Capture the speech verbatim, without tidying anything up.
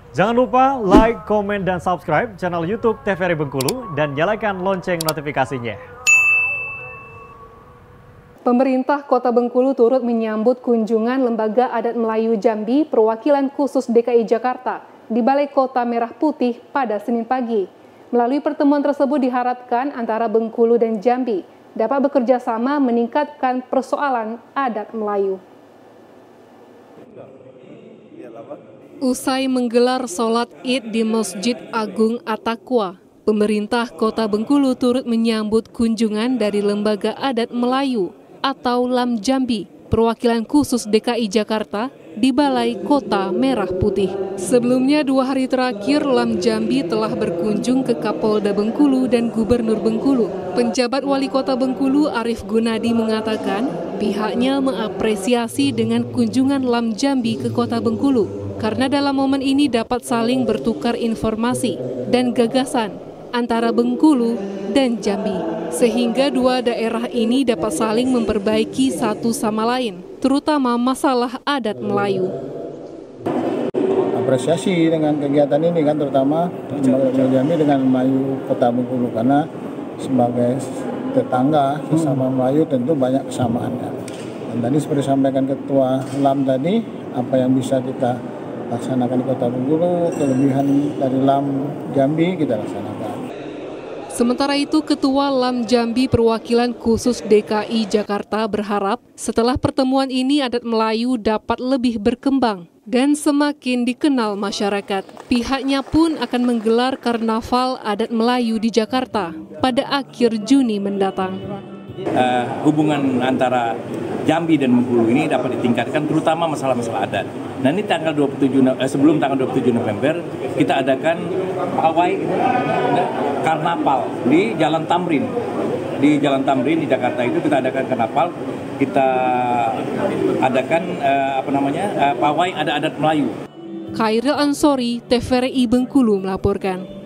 Jangan lupa like, komen, dan subscribe channel YouTube T V R I Bengkulu dan nyalakan lonceng notifikasinya. Pemerintah Kota Bengkulu turut menyambut kunjungan Lembaga Adat Melayu Jambi Perwakilan Khusus D K I Jakarta di Balai Kota Merah Putih pada Senin pagi. Melalui pertemuan tersebut diharapkan antara Bengkulu dan Jambi dapat bekerja sama meningkatkan persoalan adat Melayu. Usai menggelar sholat Id di Masjid Agung At-Taqwa, pemerintah Kota Bengkulu turut menyambut kunjungan dari Lembaga Adat Melayu atau LAM Jambi, perwakilan khusus D K I Jakarta di Balai Kota Merah Putih. Sebelumnya dua hari terakhir LAM Jambi telah berkunjung ke Kapolda Bengkulu dan Gubernur Bengkulu. Penjabat Wali Kota Bengkulu Arief Gunadi mengatakan pihaknya mengapresiasi dengan kunjungan LAM Jambi ke Kota Bengkulu karena dalam momen ini dapat saling bertukar informasi dan gagasan antara Bengkulu dan Jambi, sehingga dua daerah ini dapat saling memperbaiki satu sama lain, terutama masalah adat Melayu. Apresiasi dengan kegiatan ini kan, terutama Jambi dengan Melayu Kota Bengkulu, karena sebagai tetangga sesama Melayu tentu banyak kesamaannya. Dan tadi seperti sampaikan Ketua LAM tadi, apa yang bisa kita laksanakan di Kota Bengkulu, kelebihan dari LAM Jambi kita laksanakan. Sementara itu, Ketua LAM Jambi Perwakilan Khusus D K I Jakarta berharap setelah pertemuan ini adat Melayu dapat lebih berkembang dan semakin dikenal masyarakat. Pihaknya pun akan menggelar Karnaval Adat Melayu di Jakarta pada akhir Juni mendatang. Uh, hubungan antara Jambi dan Bengkulu ini dapat ditingkatkan, terutama masalah-masalah adat. Nah, ini tanggal dua puluh tujuh eh, sebelum tanggal dua puluh tujuh November kita adakan pawai karnaval di Jalan Tamrin. Di Jalan Tamrin di Jakarta itu kita adakan karnaval, kita adakan eh, apa namanya? Eh, pawai adat-adat Melayu. Khairil Ansori, T V R I Bengkulu melaporkan.